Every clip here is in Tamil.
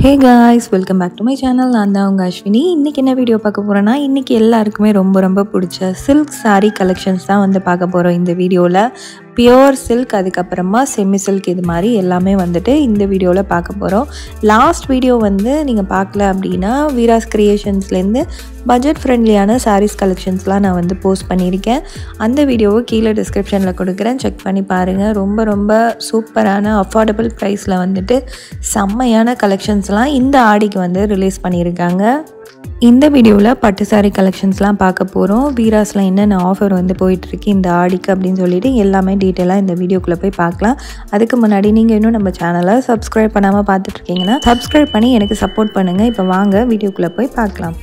Hey guys, welcome back to my channel. நான் தான் உங்கள் அஸ்வினி. இன்றைக்கி என்ன வீடியோ பார்க்க போகிறேன்னா, இன்றைக்கி எல்லாருக்குமே ரொம்ப பிடிச்ச சில்க் saree கலெக்ஷன்ஸ் தான் வந்து பார்க்க போகிறோம் இந்த வீடியோவில். பியோர் சில்க், அதுக்கப்புறமா செமி சில்க், இது மாதிரி எல்லாமே வந்துட்டு இந்த வீடியோவில் பார்க்க போகிறோம். லாஸ்ட் வீடியோ வந்து நீங்கள் பார்க்கல அப்படின்னா வீராஸ் கிரியேஷன்ஸ்லேருந்து பட்ஜெட் ஃப்ரெண்ட்லியான சாரீஸ் கலெக்ஷன்ஸ்லாம் நான் வந்து போஸ்ட் பண்ணியிருக்கேன். அந்த வீடியோவை கீழே டிஸ்கிரிப்ஷனில் கொடுக்குறேன், செக் பண்ணி பாருங்கள். ரொம்ப சூப்பரான அஃபோர்டபுள் ப்ரைஸில் வந்துட்டு செம்மையான கலெக்ஷன்ஸ்லாம் இந்த ஆடிக்கு வந்து ரிலீஸ் பண்ணியிருக்காங்க. இந்த வீடியோவில் பட்டு சாரீ கலெக்ஷன்ஸ்லாம் பார்க்க போகிறோம். வீராஸில் என்னென்ன ஆஃபர் வந்து போயிட்டுருக்கு இந்த ஆடிக்கு அப்படின்னு சொல்லிட்டு எல்லாமே டீட்டெயிலாக இந்த வீடியோக்குள்ளே போய் பார்க்கலாம். அதுக்கு முன்னாடி நீங்கள் இன்னும் நம்ம சேனலை சப்ஸ்கிரைப் பண்ணாமல் பார்த்துட்ருக்கீங்கன்னா சப்ஸ்கிரைப் பண்ணி எனக்கு சப்போர்ட் பண்ணுங்கள். இப்போ வாங்க வீடியோக்குள்ளே போய் பார்க்கலாம்.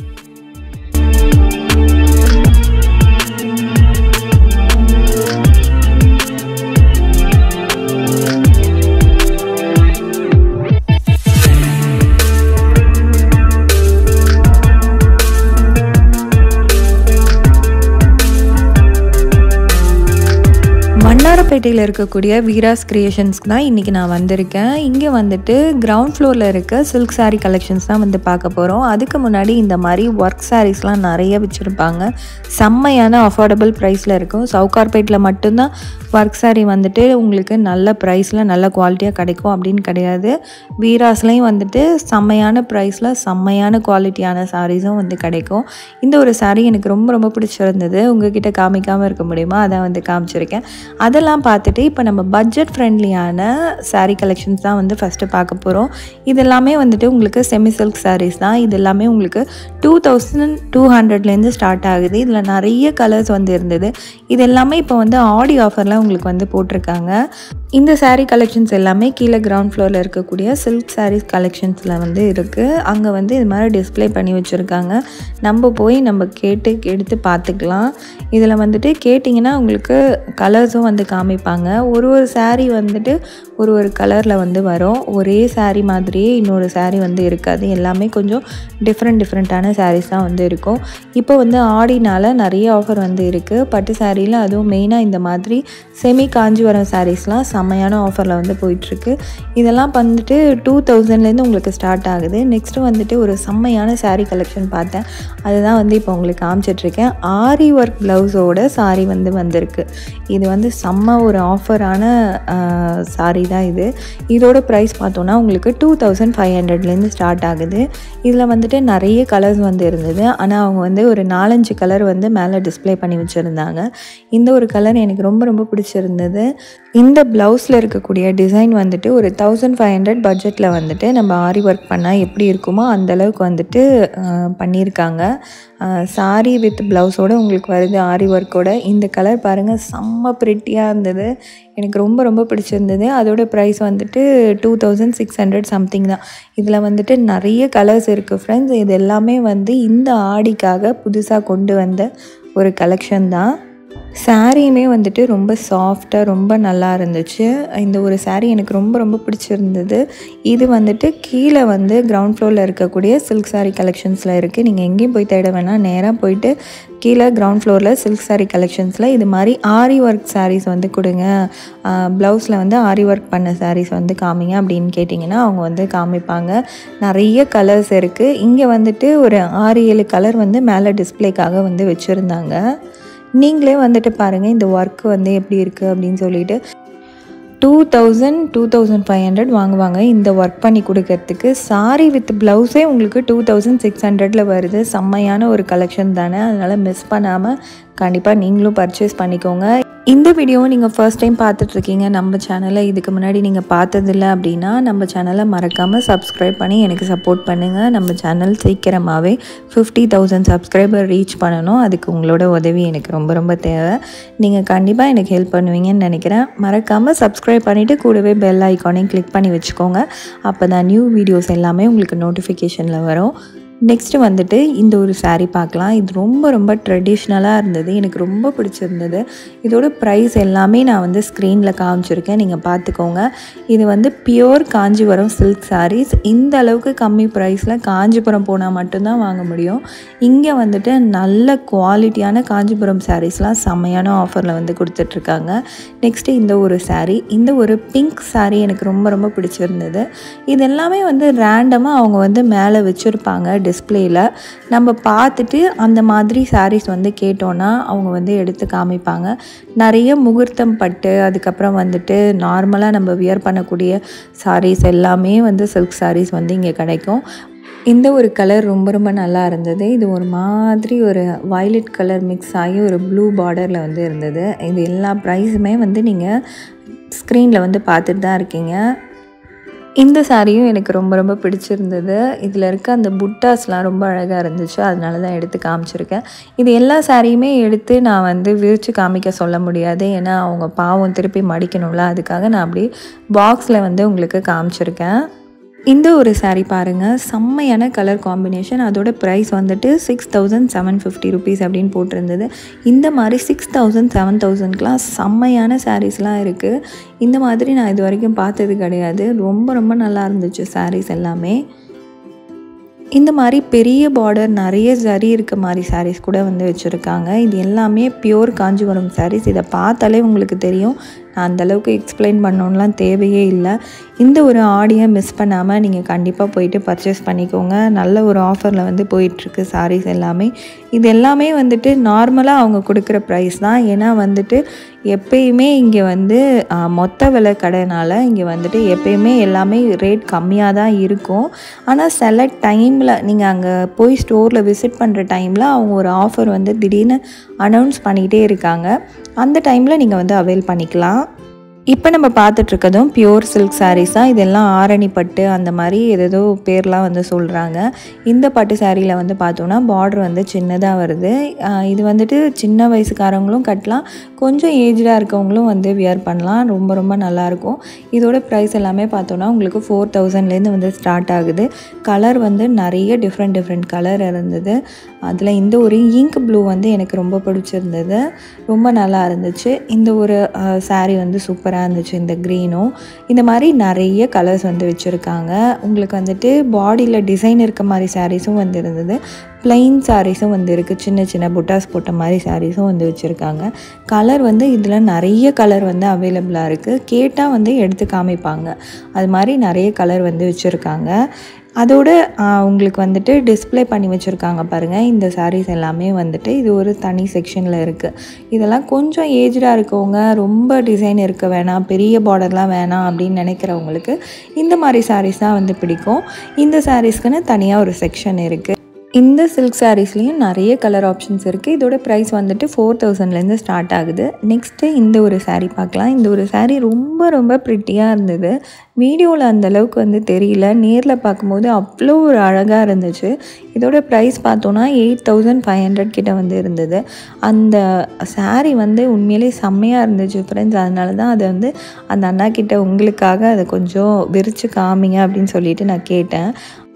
மன்னார்பேட்டையில் இருக்கக்கூடிய வீராஸ் கிரியேஷன்ஸ்க்கு தான் இன்றைக்கி நான் வந்திருக்கேன். இங்கே வந்துட்டு கிரவுண்ட் ஃப்ளோரில் இருக்க சில்க் சாரீ கலெக்ஷன்ஸ் தான் வந்து பார்க்க போகிறோம். அதுக்கு முன்னாடி இந்த மாதிரி ஒர்க் சாரீஸ்லாம் நிறைய வச்சுருப்பாங்க. செம்மையான அஃபோர்டபுள் ப்ரைஸில் இருக்கும். சவுகார்பேட்டில் மட்டும்தான் ஒர்க் சாரீ வந்துட்டு உங்களுக்கு நல்ல ப்ரைஸில் நல்ல குவாலிட்டியாக கிடைக்கும் அப்படின்னு கிடையாது. வீராஸ்லேயும் வந்துட்டு செம்மையான ப்ரைஸில் செம்மையான குவாலிட்டியான சாரீஸும் வந்து கிடைக்கும். இந்த ஒரு சாரீ எனக்கு ரொம்ப பிடிச்சிருந்தது. உங்ககிட்ட காமிக்காமல் இருக்க முடியுமா, அதான் வந்து காமிச்சிருக்கேன். அதெல்லாம் பார்த்துட்டு இப்போ நம்ம பட்ஜெட் ஃப்ரெண்ட்லியான சாரீ கலெக்ஷன்ஸ் தான் வந்து ஃபஸ்ட்டு பார்க்க போகிறோம். இதெல்லாமே வந்துட்டு உங்களுக்கு செமி சில்க் சாரீஸ் தான். இது எல்லாமே உங்களுக்கு 2200 ஸ்டார்ட் ஆகுது. இதில் நிறைய கலர்ஸ் வந்து இருந்தது. இது எல்லாமே இப்போ வந்து ஆடி ஆஃபரில் உங்களுக்கு வந்து போட்டிருக்காங்க. இந்த சாரீ கலெக்ஷன்ஸ் எல்லாமே கீழே கிரவுண்ட் ஃப்ளோரில் இருக்கக்கூடிய சில்க் சாரீஸ் கலெக்ஷன்ஸில் வந்து இருக்குது. அங்கே வந்து இது மாதிரி டிஸ்பிளே பண்ணி வச்சுருக்காங்க. நம்ம போய் நம்ம கேட்டு எடுத்து பார்த்துக்கலாம். இதில் வந்துட்டு கேட்டிங்கன்னா உங்களுக்கு கலர்ஸும் வந்து காமிப்பாங்க. ஒரு சாரீ வந்துட்டு ஒரு கலரில் வந்து வரும். ஒரே சாரீ மாதிரியே இன்னொரு சாரீ வந்து இருக்காது. எல்லாமே கொஞ்சம் டிஃப்ரெண்ட்டான சாரீஸ் தான் வந்து இருக்கும். இப்போ வந்து ஆடினால நிறைய ஆஃபர் வந்து இருக்குது பட்டு சாரியில். அதுவும் மெயினாக இந்த மாதிரி செமி காஞ்சிபுரம் சாரீஸ்லாம் செம்மையான ஆஃபரில் வந்து போயிட்டுருக்கு. இதெல்லாம் வந்துட்டு 2000 உங்களுக்கு ஸ்டார்ட் ஆகுது. நெக்ஸ்ட்டு வந்துட்டு ஒரு செம்மையான சாரீ கலெக்ஷன் பார்த்தேன். அதுதான் வந்து இப்போ உங்களுக்கு காமிச்சிட்ருக்கேன். ஆரி ஒர்க் ப்ளவுஸோட சாரீ வந்து வந்திருக்கு. இது வந்து செம்ம ஒரு ஆஃபரான சாரீ தான் இது. இதோட ப்ரைஸ் பார்த்தோன்னா உங்களுக்கு 2500 ஸ்டார்ட் ஆகுது. இதில் வந்துட்டு நிறைய கலர்ஸ் வந்து இருந்தது. ஆனால் அவங்க வந்து ஒரு 4-5 கலர் வந்து மேலே டிஸ்பிளே பண்ணி வச்சுருந்தாங்க. இந்த ஒரு கலர் எனக்கு ரொம்ப பிடிச்சிருந்தது. இந்த ப்ளவுஸில் இருக்கக்கூடிய டிசைன் வந்துட்டு ஒரு 1500 பட்ஜெட்டில் வந்துட்டு நம்ம ஆரி ஒர்க் பண்ணால் எப்படி இருக்குமோ அந்தளவுக்கு வந்துட்டு பண்ணியிருக்காங்க. சாரி வித் ப்ளவுஸோடு உங்களுக்கு வருது ஆரி ஒர்க்கோட. இந்த கலர் பாருங்கள், செம்ம ப்ரிட்டியாக இருந்தது. எனக்கு ரொம்ப பிடிச்சிருந்தது. அதோட ப்ரைஸ் வந்துட்டு 2600 சம்திங் தான். இதில் வந்துட்டு நிறைய கலர்ஸ் இருக்குது ஃப்ரெண்ட்ஸ். இது எல்லாமே வந்து இந்த ஆடிக்காக புதுசாக கொண்டு வந்த ஒரு கலெக்ஷன் தான். சாரியுமே வந்துட்டு ரொம்ப சாஃப்டாக ரொம்ப நல்லா இருந்துச்சு. இந்த ஒரு சாரீ எனக்கு ரொம்ப பிடிச்சிருந்தது. இது வந்துட்டு கீழே வந்து கிரவுண்ட் ஃப்ளோரில் இருக்கக்கூடிய சில்க் சாரீ கலெக்ஷன்ஸில் இருக்குது. நீங்கள் எங்கேயும் போய் தேட வேணாம், நேராக போயிட்டு கீழே கிரவுண்ட் ஃப்ளோரில் சில்க் சாரீ கலெக்ஷன்ஸில் இது மாதிரி ஆரி ஒர்க் சாரீஸ் வந்து கொடுங்க, ப்ளவுஸில் வந்து ஆரி ஒர்க் பண்ண சாரீஸ் வந்து காமிங்க அப்படின்னு கேட்டிங்கன்னா அவங்க வந்து காமிப்பாங்க. நிறைய கலர்ஸ் இருக்குது. இங்கே வந்துட்டு ஒரு 6-7 கலர் வந்து மேலே டிஸ்பிளேக்காக வந்து வச்சுருந்தாங்க. நீங்களே வந்துட்டு பாருங்கள் இந்த ஒர்க் வந்து எப்படி இருக்குது அப்படின்னு சொல்லிட்டு. 2500 வாங்குவாங்க இந்த ஒர்க் பண்ணி கொடுக்கறதுக்கு. சாரி வித் ப்ளவுஸே உங்களுக்கு 2600 வருது. செம்மையான ஒரு கலெக்ஷன் தானே. அதனால் மிஸ் பண்ணாமல் கண்டிப்பாக நீங்களும் பர்ச்சேஸ் பண்ணிக்கோங்க. இந்த வீடியோவை நீங்கள் ஃபர்ஸ்ட் டைம் பார்த்துட்ருக்கீங்க நம்ம சேனலை, இதுக்கு முன்னாடி நீங்கள் பார்த்ததில்ல அப்படின்னா நம்ம சேனலை மறக்காமல் சப்ஸ்கிரைப் பண்ணி எனக்கு சப்போர்ட் பண்ணுங்கள். நம்ம சேனல் சீக்கிரமாகவே 50,000 சப்ஸ்கிரைபர் ரீச் பண்ணணும். அதுக்கு உங்களோட உதவி எனக்கு ரொம்ப தேவை. நீங்கள் கண்டிப்பாக எனக்கு ஹெல்ப் பண்ணுவீங்கன்னு நினைக்கிறேன். மறக்காமல் சப்ஸ்கிரைப் பண்ணிவிட்டு கூடவே பெல் ஐக்கானையும் கிளிக் பண்ணி வச்சுக்கோங்க. அப்போ தான் நியூ வீடியோஸ் எல்லாமே உங்களுக்கு நோட்டிஃபிகேஷனில் வரும். நெக்ஸ்ட்டு வந்துட்டு இந்த ஒரு saree பார்க்கலாம். இது ரொம்ப ட்ரெடிஷ்னலாக இருந்தது. எனக்கு ரொம்ப பிடிச்சிருந்தது. இதோட ப்ரைஸ் எல்லாமே நான் வந்து ஸ்க்ரீனில் காமிச்சிருக்கேன், நீங்கள் பார்த்துக்கோங்க. இது வந்து பியோர் காஞ்சிபுரம் சில்க் sarees. இந்த அளவுக்கு கம்மி ப்ரைஸில் காஞ்சிபுரம் போனால் மட்டும்தான் வாங்க முடியும். இங்கே வந்துட்டு நல்ல குவாலிட்டியான காஞ்சிபுரம் சாரீஸ்லாம் செம்மையான ஆஃபரில் வந்து கொடுத்துட்ருக்காங்க. நெக்ஸ்ட்டு இந்த ஒரு saree, இந்த ஒரு பிங்க் saree எனக்கு ரொம்ப பிடிச்சிருந்தது. இது எல்லாமே வந்து ரேண்டமாக அவங்க வந்து மேலே வச்சுருப்பாங்க டிஸ்பிளேயில். நம்ம பார்த்துட்டு அந்த மாதிரி sarees வந்து கேட்டோன்னா அவங்க வந்து எடுத்து காமிப்பாங்க. நிறைய முகூர்த்தம் பட்டு, அதுக்கப்புறம் வந்துட்டு நார்மலாக நம்ம வியர் பண்ணக்கூடிய sarees எல்லாமே வந்து சில்க் sarees வந்து இங்கே கிடைக்கும். இந்த ஒரு கலர் ரொம்ப நல்லா இருந்தது. இது ஒரு மாதிரி ஒரு வயலட் கலர் மிக்ஸ் ஆகி ஒரு ப்ளூ பார்டரில் வந்து இருந்தது. இது எல்லா ப்ரைஸுமே வந்து நீங்கள் ஸ்க்ரீனில் வந்து பார்த்துட்டு தான் இருக்கீங்க. இந்த சாரியும் எனக்கு ரொம்ப பிடிச்சிருந்தது. இதில் இருக்க அந்த புட்டாஸ்லாம் ரொம்ப அழகாக இருந்துச்சு, அதனால தான் எடுத்து காமிச்சிருக்கேன். இது எல்லா சாரியுமே எடுத்து நான் வந்து விரித்து காமிக்க சொல்ல முடியாது, ஏன்னா அவங்க பாவம் திருப்பி மடிக்கணும்ல, அதுக்காக நான் அப்படி பாக்ஸில் வந்து உங்களுக்கு காமிச்சிருக்கேன். இந்த ஒரு saree பாருங்கள், செம்மையான கலர் காம்பினேஷன். அதோட ப்ரைஸ் வந்துட்டு 6750 rupees அப்படின்னு போட்டிருந்தது. இந்த மாதிரி 6000 7000க்குலாம் செம்மையான சாரீஸ்லாம் இருக்குது. இந்த மாதிரி நான் இது வரைக்கும் பார்த்தது கிடையாது. ரொம்ப நல்லா இருந்துச்சு sarees எல்லாமே. இந்த மாதிரி பெரிய பார்டர் நிறைய ஜரி இருக்க மாதிரி sarees கூட வந்து வச்சுருக்காங்க. இது எல்லாமே பியோர் காஞ்சிபுரம் sarees. இதை பார்த்தாலே உங்களுக்கு தெரியும், நான் அந்தளவுக்கு எக்ஸ்பிளைன் பண்ணணும்லாம் தேவையே இல்லை. இந்த ஒரு ஆடியை மிஸ் பண்ணாமல் நீங்கள் கண்டிப்பாக போயிட்டு பர்ச்சேஸ் பண்ணிக்கோங்க. நல்ல ஒரு ஆஃபரில் வந்து போயிட்டுருக்கு sarees எல்லாமே. இது எல்லாமே வந்துட்டு நார்மலாக அவங்க கொடுக்குற ப்ரைஸ் தான். ஏன்னா வந்துட்டு எப்பயுமே இங்கே வந்து மொத்த விலை கடைனால் இங்கே வந்துட்டு எப்பயுமே எல்லாமே ரேட் கம்மியாக தான் இருக்கும். ஆனால் சில டைமில் நீங்கள் அங்கே போய் ஸ்டோரில் விசிட் பண்ணுற டைமில் அவங்க ஒரு ஆஃபர் வந்து திடீர்னு அனௌன்ஸ் பண்ணிகிட்டே இருக்காங்க. அந்த டைமில் நீங்கள் வந்து அவைல் பண்ணிக்கலாம். இப்போ நம்ம பார்த்துட்ருக்கதும் பியோர் சில்க் sarees தான். இதெல்லாம் ஆரணி பட்டு அந்த மாதிரி ஏதேதோ பேர்லாம் வந்து சொல்கிறாங்க. இந்த பட்டு சாரியில் வந்து பார்த்தோன்னா பார்டர் வந்து சின்னதாக வருது. இது வந்துட்டு சின்ன வயசுக்காரங்களும் கட்டலாம், கொஞ்சம் ஏஜ்டாக இருக்கவங்களும் வந்து வியர் பண்ணலாம். ரொம்ப நல்லாயிருக்கும். இதோட ப்ரைஸ் எல்லாமே பார்த்தோன்னா உங்களுக்கு 4000லேருந்து வந்து ஸ்டார்ட் ஆகுது. கலர் வந்து நிறைய டிஃப்ரெண்ட் கலர் இருந்தது. அதில் இந்த ஒரு இங்க் ப்ளூ வந்து எனக்கு ரொம்ப பிடிச்சிருந்தது, ரொம்ப நல்லா இருந்துச்சு. இந்த ஒரு saree வந்து சூப்பராக இருந்துச்சு. இந்த க்ரீனும் இந்த மாதிரி நிறைய கலர்ஸ் வந்து வச்சுருக்காங்க. உங்களுக்கு வந்துட்டு பாடியில் டிசைன் இருக்க மாதிரி சாரீஸும் வந்து இருந்தது, ப்ளைன் சாரீஸும் வந்து இருக்குது, சின்ன புட்டாஸ் போட்ட மாதிரி சாரீஸும் வந்து வச்சுருக்காங்க. கலர் வந்து இதில் நிறைய கலர் வந்து அவைலபிளாக இருக்குது. கேட்டால் வந்து எடுத்து காமிப்பாங்க. அது மாதிரி நிறைய கலர் வந்து வச்சுருக்காங்க. அதோட உங்களுக்கு வந்துட்டு டிஸ்பிளே பண்ணி வச்சுருக்காங்க பாருங்கள். இந்த sarees எல்லாமே வந்துட்டு இது ஒரு தனி செக்ஷனில் இருக்குது. இதெல்லாம் கொஞ்சம் ஏஜ்டாக இருக்கவங்க, ரொம்ப டிசைன் இருக்க வேணாம், பெரிய பார்டர்லாம் வேணாம் அப்படின்னு நினைக்கிறவங்களுக்கு இந்த மாதிரி sarees தான் வந்து பிடிக்கும். இந்த sareesக்குன்னு தனியாக ஒரு செக்ஷன் இருக்குது. இந்த சில்க் சாரீஸ்லேயும் நிறைய கலர் ஆப்ஷன்ஸ் இருக்குது. இதோட ப்ரைஸ் வந்துட்டு 4000லேருந்து ஸ்டார்ட் ஆகுது. நெக்ஸ்ட்டு இந்த ஒரு saree பார்க்கலாம். இந்த ஒரு saree ரொம்ப ப்ரிட்டியாக இருந்தது. வீடியோவில் அந்தளவுக்கு வந்து தெரியல, நேரில் பார்க்கும்போது அவ்வளோ ஒரு அழகாக இருந்துச்சு. இதோட ப்ரைஸ் பார்த்தோன்னா 8500 கிட்ட வந்து இருந்தது. அந்த saree வந்து உண்மையிலே செம்மையாக இருந்துச்சு ஃப்ரெண்ட்ஸ். அதனால தான் அதை வந்து அந்த அண்ணா கிட்ட உங்களுக்காக அதை கொஞ்சம் விரித்து காமிங்க அப்படின்னு சொல்லிட்டு நான் கேட்டேன்.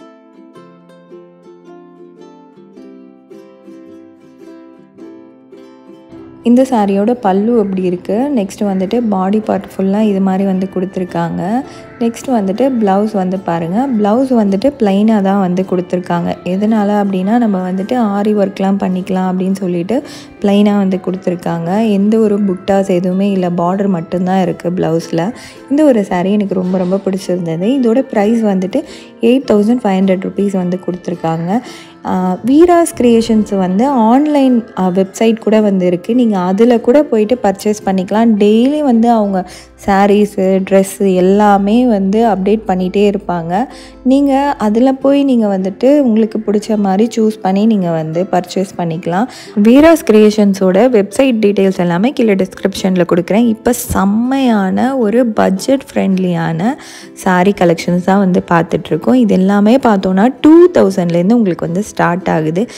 இந்த சாரியோட பல்லு அப்படி இருக்குது. நெக்ஸ்ட்டு வந்துட்டு பாடி பார்ட் ஃபுல்லாக இது மாதிரி வந்து கொடுத்துருக்காங்க. நெக்ஸ்ட் வந்துட்டு ப்ளவுஸ் வந்து பாருங்கள். ப்ளவுஸ் வந்துட்டு ப்ளைனாக தான் வந்து கொடுத்துருக்காங்க. எதனால் அப்படின்னா நம்ம வந்துட்டு ஆரி ஒர்க்லாம் பண்ணிக்கலாம் அப்படின்னு சொல்லிட்டு ப்ளைனாக வந்து கொடுத்துருக்காங்க. எந்த ஒரு புட்டாஸ் எதுவுமே இல்லை, பார்டர் மட்டும்தான் இருக்குது ப்ளவுஸில். இந்த ஒரு சாரீ எனக்கு ரொம்ப பிடிச்சிருந்தது. இதோட ப்ரைஸ் வந்துட்டு 8500 rupees வந்து கொடுத்துருக்காங்க. வீராஸ் கிரியேஷன்ஸ் வந்து ஆன்லைன் வெப்சைட் கூட வந்து இருக்குது. நீங்கள் அதில் கூட போயிட்டு பர்ச்சேஸ் பண்ணிக்கலாம். டெய்லி வந்து அவங்க சாரீஸு, ட்ரெஸ்ஸு எல்லாமே வந்து அப்டேட் பண்ணிகிட்டே இருப்பாங்க. நீங்கள் அதில் போய் நீங்கள் வந்துட்டு உங்களுக்கு பிடிச்ச மாதிரி சூஸ் பண்ணி நீங்கள் வந்து பர்ச்சேஸ் பண்ணிக்கலாம். வீராஸ் கிரியேஷன்ஸோட வெப்சைட் டீட்டெயில்ஸ் எல்லாமே கீழே டிஸ்கிரிப்ஷனில் கொடுக்குறேன். இப்போ செம்மையான ஒரு பட்ஜெட் ஃப்ரெண்ட்லியான சாரீ கலெக்ஷன்ஸ் தான் வந்து பார்த்துட்ருக்கோம். இது எல்லாமே பார்த்தோன்னா 2000லேருந்து உங்களுக்கு வந்து ஸ்டார்ட் ஆகுது.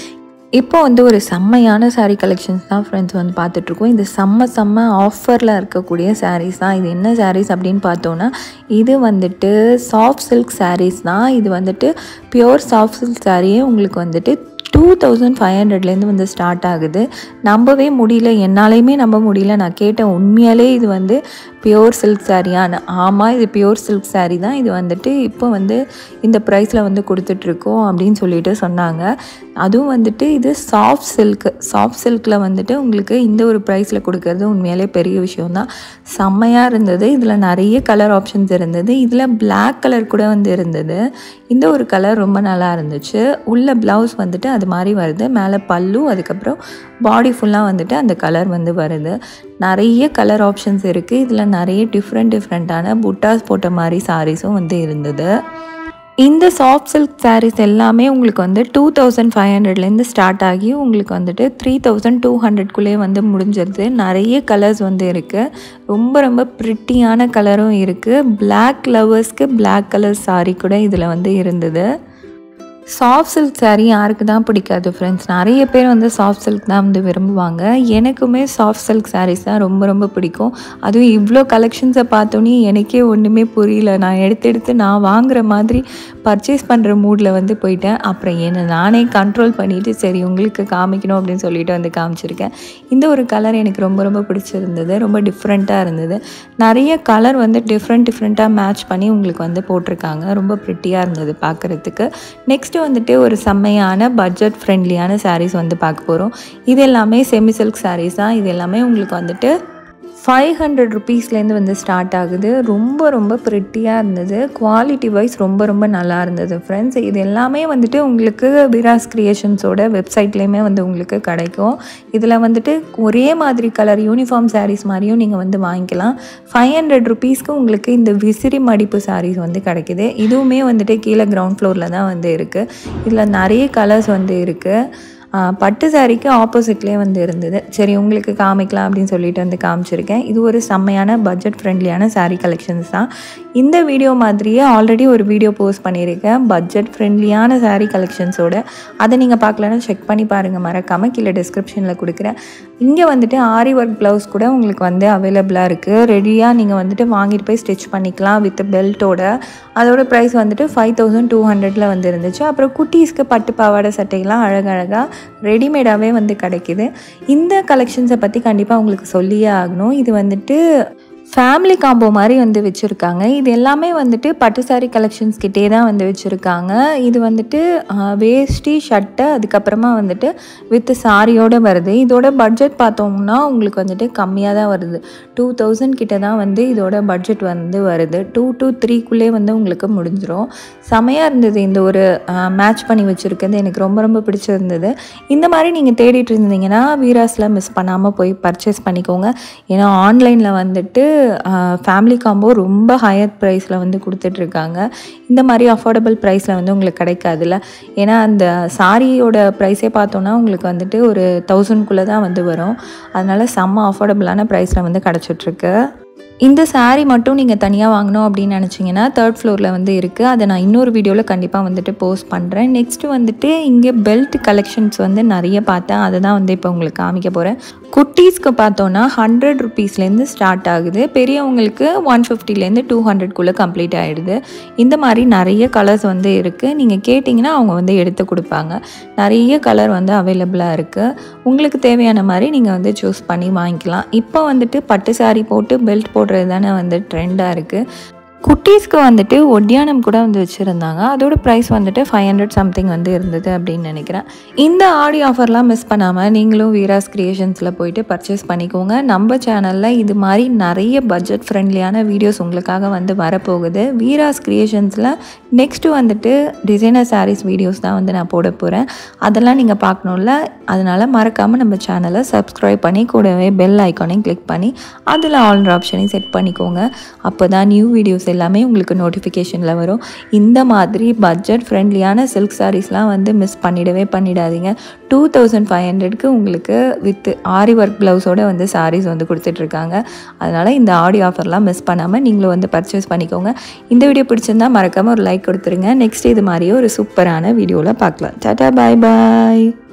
இப்போ வந்து ஒரு செம்மையான சாரீ கலெக்ஷன்ஸ் தான் ஃப்ரெண்ட்ஸ் வந்து பார்த்துட்ருக்கோம். இது செம்ம ஆஃபரில் இருக்கக்கூடிய சாரீஸ் தான். இது என்ன சாரீஸ் அப்படின்னு பார்த்தோன்னா, இது வந்துட்டு சாஃப்ட் சில்க் சாரீஸ் தான். இது வந்துட்டு பியூர் சாஃப்ட் சில்க் சாரியே உங்களுக்கு வந்துட்டு 2500லேருந்து வந்து ஸ்டார்ட் ஆகுது. நம்பவே முடியல, என்னாலையுமே நம்ப முடியல. நான் கேட்டேன், உண்மையாலே இது வந்து பியூர் சில்க் சாரியான்னு. ஆமாம், இது பியூர் சில்க் சாரீ தான். இது வந்துட்டு இப்போ வந்து இந்த ப்ரைஸில் வந்து கொடுத்துட்ருக்கோம் அப்படின்னு சொல்லிட்டு சொன்னாங்க. அதுவும் வந்துட்டு இது சாஃப்ட் சில்கில் வந்துட்டு உங்களுக்கு இந்த ஒரு ப்ரைஸில் கொடுக்கறது உண்மையாலே பெரிய விஷயம்தான். செம்மையாக இருந்தது. இதில் நிறைய கலர் ஆப்ஷன்ஸ் இருந்தது. இதில் பிளாக் கலர் கூட வந்து இருந்தது. இந்த ஒரு கலர் ரொம்ப நல்லா இருந்துச்சு. உள்ள ப்ளவுஸ் வந்துட்டு அது மாதிரி வருது. மேலே பல்லு, அதுக்கப்புறம் பாடி ஃபுல்லாக வந்துட்டு அந்த கலர் வந்து வருது. நிறைய கலர் ஆப்ஷன்ஸ் இருக்குது. இதில் நிறைய டிஃப்ரெண்ட்டான புட்டாஸ் போட்ட மாதிரி சாரீஸும் வந்து இருந்தது. இந்த சாஃப்ட் சில்க் சாரீஸ் எல்லாமே உங்களுக்கு வந்து 2500லேருந்து ஸ்டார்ட் ஆகி உங்களுக்கு வந்துட்டு 3200க்குள்ளே வந்து முடிஞ்சிருது. நிறைய கலர்ஸ் வந்து இருக்குது. ரொம்ப ப்ரிட்டியான கலரும் இருக்குது. பிளாக் லவர்ஸ்க்கு பிளாக் கலர் சாரீ கூட இதில் வந்து இருந்தது. சாஃப்ட் சில்க் சாரீ யாருக்கு தான் பிடிக்காது ஃப்ரெண்ட்ஸ்? நிறைய பேர் வந்து சாஃப்ட் சில்க் தான் வந்து விரும்புவாங்க. எனக்குமே சாஃப்ட் சில்க் சாரீஸ் தான் ரொம்ப பிடிக்கும். அதுவும் இவ்வளோ கலெக்ஷன்ஸை பார்த்தோன்னே எனக்கே ஒன்றுமே புரியல. நான் எடுத்து நான் வாங்குகிற மாதிரி பர்ச்சேஸ் பண்ணுற மூடில் வந்து போயிட்டேன். அப்புறம் என்னை நானே கண்ட்ரோல் பண்ணிவிட்டு சரி உங்களுக்கு காமிக்கணும் அப்படின்னு சொல்லிட்டு வந்து காமிச்சிருக்கேன். இந்த ஒரு கலர் எனக்கு ரொம்ப பிடிச்சிருந்தது. ரொம்ப டிஃப்ரெண்ட்டாக இருந்தது. நிறைய கலர் வந்து டிஃப்ரெண்ட்டாக மேட்ச் பண்ணி உங்களுக்கு வந்து போட்டிருக்காங்க. ரொம்ப ப்ரிட்டியாக இருந்தது பார்க்குறதுக்கு. நெக்ஸ்ட் வந்துட்டு ஒரு செம்மையான பட்ஜெட் ஃப்ரெண்ட்லியான சாரீஸ் வந்து பார்க்க போகிறோம். இது எல்லாமே செமி சில்க் சாரீஸ் தான். இது எல்லாமே உங்களுக்கு வந்துட்டு 500 ருபீஸ்லேருந்து வந்து ஸ்டார்ட் ஆகுது. ரொம்ப ப்ரிட்டியாக இருந்தது. குவாலிட்டி வைஸ் ரொம்ப நல்லா இருந்தது ஃப்ரெண்ட்ஸ். இது எல்லாமே வந்துட்டு உங்களுக்கு விராஸ் கிரியேஷன்ஸோட வெப்சைட்லேயுமே வந்து உங்களுக்கு கிடைக்கும். இதில் வந்துட்டு ஒரே மாதிரி கலர் யூனிஃபார்ம் சாரீஸ் மாதிரியும் நீங்கள் வந்து வாங்கிக்கலாம். 500 ருபீஸ்க்கு உங்களுக்கு இந்த விசிறி மடிப்பு சாரீஸ் வந்து கிடைக்கிது. இதுவுமே வந்துட்டு கீழே கிரவுண்ட் ஃப்ளோரில் தான் வந்து இருக்குது. இதில் நிறைய கலர்ஸ் வந்து இருக்குது. பட்டு சாரிக்கு ஆப்போசிட்லேயே வந்து இருந்தது. சரி உங்களுக்கு காமிக்கலாம் அப்படின்னு சொல்லிட்டு வந்து காமிச்சிருக்கேன். இது ஒரு செம்மையான பட்ஜெட் ஃப்ரெண்ட்லியான சாரீ கலெக்ஷன்ஸ் தான். இந்த வீடியோ மாதிரியே ஆல்ரெடி ஒரு வீடியோ போஸ்ட் பண்ணியிருக்கேன் பட்ஜெட் ஃப்ரெண்ட்லியான சாரீ கலெக்ஷன்ஸோட. அதை நீங்கள் பார்க்கலன்னா செக் பண்ணி பாருங்கள். மறக்காமல் கீழே டிஸ்கிரிப்ஷனில் கொடுக்குறேன். இங்கே வந்துட்டு ஆரி ஒர்க் ப்ளவுஸ் கூட உங்களுக்கு வந்து அவைலபிளாக இருக்குது. ரெடியாக நீங்கள் வந்துட்டு வாங்கிட்டு போய் ஸ்டிச் பண்ணிக்கலாம் வித் பெல்ட்டோட. அதோட ப்ரைஸ் வந்துட்டு 5200 வந்து இருந்துச்சு. அப்புறம் குட்டீஸ்க்கு பட்டு பாவாடை சட்டைகள்லாம் அழகழகாக ரெடிமேடாகவே வந்து கிடைக்கிது. இந்த கலெக்ஷன்ஸை பற்றி கண்டிப்பாக உங்களுக்கு சொல்லியே ஆகணும். இது வந்துட்டு ஃபேமிலி காம்போ மாதிரி வந்து வச்சுருக்காங்க. இது எல்லாமே வந்துட்டு பட்டு சாரீ கலெக்ஷன்ஸ் கிட்டே தான் வந்து வச்சுருக்காங்க. இது வந்துட்டு வேஷ்டி ஷர்ட்டு அதுக்கப்புறமா வந்துட்டு வித் சாரியோடு வருது. இதோட பட்ஜெட் பார்த்தோம்னா உங்களுக்கு வந்துட்டு கம்மியாக தான் வருது. 2000 கிட்ட தான் வந்து இதோட பட்ஜெட் வந்து வருது. 2 to 3க்குள்ளே வந்து உங்களுக்கு முடிஞ்சிடும். செமையாக இருந்தது. இந்த ஒரு மேட்ச் பண்ணி வச்சுருக்கிறது எனக்கு ரொம்ப பிடிச்சிருந்தது. இந்த மாதிரி நீங்கள் தேடிட்டு இருந்தீங்கன்னா வீராஸில் மிஸ் பண்ணாமல் போய் பர்ச்சேஸ் பண்ணிக்கோங்க. ஏன்னா ஆன்லைனில் வந்துட்டு ஃபேமிலி காம்போ ரொம்ப ஹையர் ப்ரைஸில் வந்து கொடுத்துட்ருக்காங்க. இந்த மாதிரி அஃபோர்டபுள் ப்ரைஸில் வந்து உங்களுக்கு கிடைக்காதுல்ல. ஏன்னா அந்த சாரியோட ப்ரைஸே பார்த்தோன்னா உங்களுக்கு வந்துட்டு ஒரு 1000க்குள்ளே தான் வந்து வரும். அதனால் செம்ம அஃபோர்டபுளான ப்ரைஸில் வந்து கிடச்சிட்ருக்கு. இந்த சாரீ மட்டும் நீங்கள் தனியாக வாங்கணும் அப்படின்னு நினச்சிங்கன்னா 3rd ஃப்ளோரில் வந்து இருக்குது. அதை நான் இன்னொரு வீடியோவில் கண்டிப்பாக வந்துட்டு போஸ்ட் பண்ணுறேன். நெக்ஸ்ட்டு வந்துட்டு இங்கே பெல்ட் கலெக்ஷன்ஸ் வந்து நிறைய பார்த்தேன். அதை தான் வந்து இப்போ உங்களுக்கு காமிக்க போகிறேன். குட்டீஸ்க்கு பார்த்தோன்னா 100 ருபீஸ்லேருந்து ஸ்டார்ட் ஆகுது. பெரியவங்களுக்கு 150லேருந்து 200க்குள்ளே கம்ப்ளீட் ஆகிடுது. இந்த மாதிரி நிறைய கலர்ஸ் வந்து இருக்குது. நீங்கள் கேட்டிங்கன்னா அவங்க வந்து எடுத்து கொடுப்பாங்க. நிறைய கலர் வந்து அவைலபிளாக இருக்குது. உங்களுக்கு தேவையான மாதிரி நீங்கள் வந்து சூஸ் பண்ணி வாங்கிக்கலாம். இப்போ வந்துட்டு பட்டு சாரீ போட்டு பெல்ட் போடுறது தானே வந்து ட்ரெண்டாக இருக்குது. குட்டீஸ்க்கு வந்துட்டு ஒட்டியானம் கூட வந்து வச்சுருந்தாங்க. அதோட ப்ரைஸ் வந்துட்டு 500 சம்திங் வந்து இருந்தது அப்படின்னு நினைக்கிறேன். இந்த ஆடி ஆஃபர்லாம் மிஸ் பண்ணாமல் நீங்களும் வீராஸ் கிரியேஷன்ஸில் போயிட்டு பர்ச்சேஸ் பண்ணிக்கோங்க. நம்ம சேனலில் இது மாதிரி நிறைய பட்ஜெட் ஃப்ரெண்ட்லியான வீடியோஸ் உங்களுக்காக வந்து வரப்போகுது. வீராஸ் கிரியேஷன்ஸில் நெக்ஸ்ட்டு வந்துட்டு டிசைனர் சாரீஸ் வீடியோஸ் தான் வந்து நான் போட போகிறேன். அதெல்லாம் நீங்கள் பார்க்கணும்ல. அதனால் மறக்காமல் நம்ம சேனலை சப்ஸ்கிரைப் பண்ணி கூடவே பெல் ஐக்கானையும் கிளிக் பண்ணி அதில் ஆல்ன்ற ஆப்ஷனையும் செட் பண்ணிக்கோங்க. அப்போ தான் நியூ வீடியோஸ் எல்லாமே உங்களுக்கு நோட்டிஃபிகேஷனில் வரும். இந்த மாதிரி பட்ஜெட் ஃப்ரெண்ட்லியான சில்க் சாரீஸ்லாம் வந்து மிஸ் பண்ணிடாதீங்க. 2500க்கு உங்களுக்கு வித் ஆரி ஒர்க் ப்ளவுஸோடு வந்து சாரீஸ் வந்து கொடுத்துட்ருக்காங்க. அதனால் இந்த ஆடி ஆஃபர்லாம் மிஸ் பண்ணாமல் நீங்களும் வந்து பர்ச்சேஸ் பண்ணிக்கோங்க. இந்த வீடியோ பிடிச்சிருந்தால் மறக்காமல் ஒரு லைக் கொடுத்துருங்க. நெக்ஸ்ட் இது மாதிரியே ஒரு சூப்பரான வீடியோவில் பார்க்கலாம். டாடா, பாய் பாய்.